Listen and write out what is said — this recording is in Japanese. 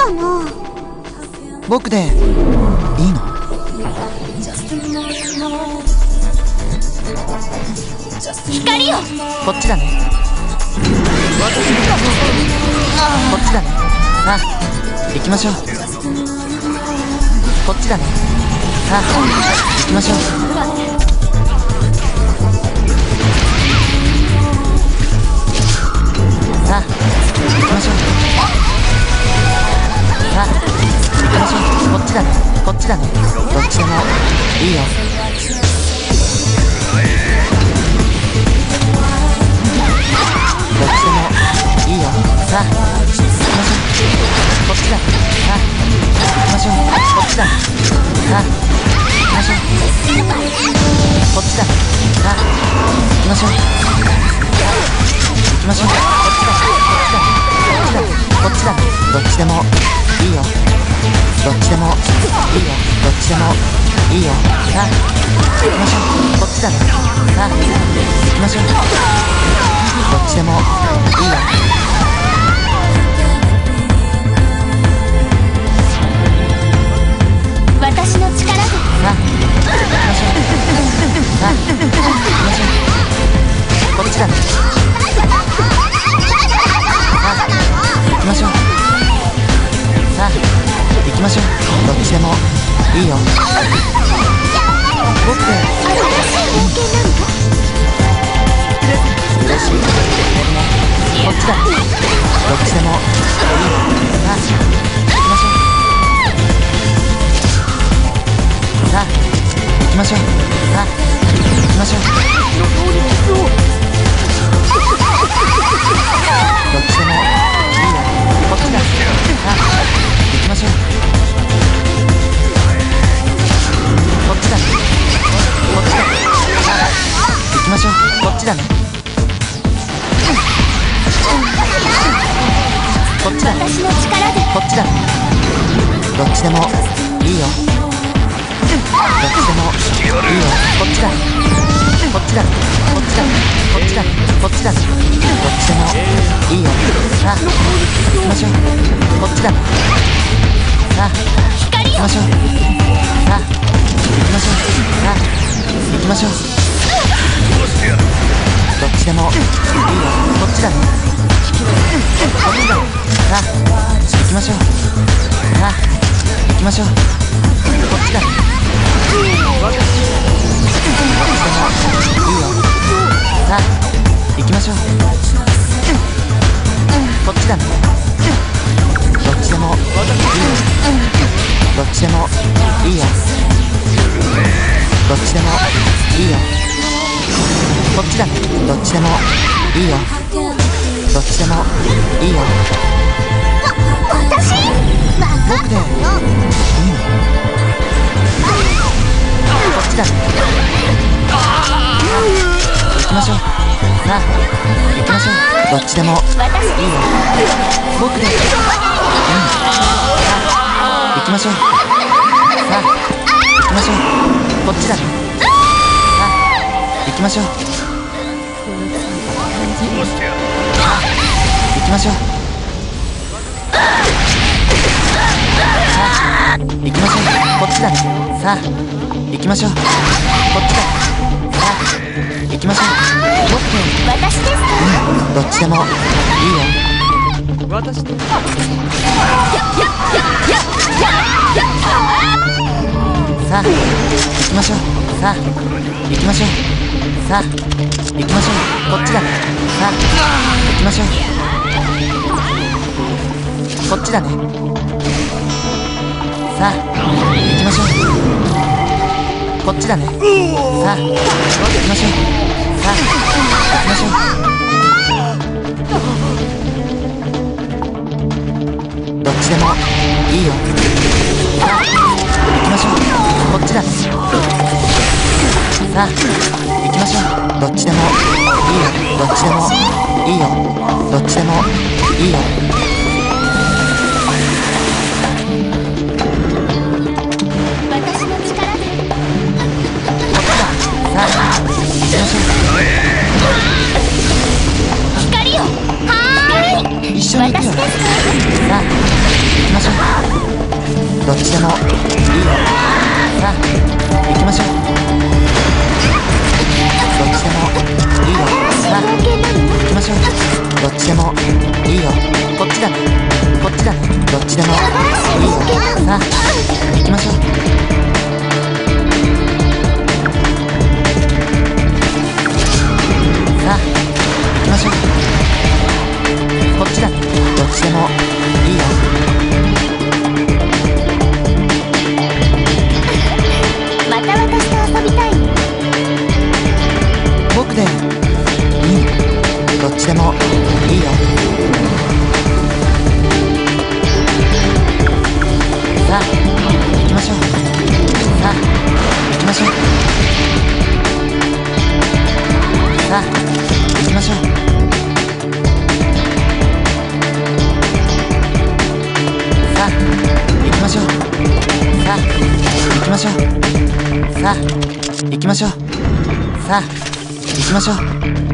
かな。 僕でいいの？ 光よ。 こっちだね。こっちだね。さあ行きましょう。こっちだね。さあ行きましょう。さあ行きましょう。さあ行きましょう。こっちだね。こっちだね。どっちでもいいよ。どっちでもいいよ。さあ行きましょう。こっちだ。さあ行きましょう。こっちだ。さあ行きましょう。こっちだ。さあ行きましょう。行きましょう。こっちだ。こっちだ。どっちでもいいよ。どっちでもいいよ。どっちでもいいよ。さあ行きましょう。こっちだ。さあ行きましょう。どっちでもいいよ。 私の力で。 さあ行きましょう。さあ行きましょう。こっちだね。さあ行きましょう。さあ行きましょう。どっちでもいいよ。僕で新しい冒険なの？ 嬉しい。こっちだ。どっちでもいいよ。さあ行きましょう。さあ行きましょう。さあ行きましょう。どっちでもいいよ。こっちだ。さあ行きましょう。こっちだ。こっちだ。さあ行きましょう。こっちだね。こっちだ。 私の力で。 こっちだ。どっちでもいいよ。どっちでもいいよ。こっちだ。こっちだ。こっちだ。こっちだ。こっちだ。どっちでもいいよ。さあ行きましょう。こっちだ。さあ行きましょう。さあ行きましょう。さあ行きましょう。どっちでもいいよ。こっちだ。こっちだ。さあ行きましょう。さあ行きましょう。こっちだ。どっちでもいいよ。さあ行きましょう。こっちだね。どっちでもいいよ。どっちでもいいよ。どっちでもいいよ。こっちだね。どっちでもいいよ。どっちでもいいよ。 私僕でいいの？こっちだね。行きましょう。さあ行きましょう。どっちでもいいよ。僕でいいの？さあ行きましょう。さあ行きましょう。こっちだね。さあ行きましょう。行きましょう。さあ行きましょう。こっちだね。さあ行きましょう。こっちだ。さあ行きましょう。僕で私ですか？ どっちでもいいよ。 私とさあ行きましょう。さあ行きましょう。さあ行きましょう。こっちだね。さあ行きましょう。こっちだね。さあ行きましょう。こっちだね。さあ行きましょう。さあ行きましょう。どっちでもいいよ。さあ行きましょう。こっちだね。さあ行きましょう。どっちでもいいよ。どっちでもいいよ。どっちでもいいよ。 私の力で。 こっちだ。さあ行きましょ光よ。はーい。 う。一緒に行くよ。 私ですか？ さあ行きましょう。 どっちでもいいよ。さあ行きましょう。どっちでもいいよ。さあ冒険なの？ 行きましょう。どっちでもいいよ。こっちだね、こっちだね。どっちでもいいよ。さあ行きましょう。さあ行きましょう。こっちだね、どっちでもいいよ。 また私と遊びたいの？ 僕でいいの。どっちでもいいよ。さあ行きましょう。さあ行きましょう。さあ行きましょう。さあ行きましょう。さあ行きましょう。さあ行きましょう。さあ行きましょう。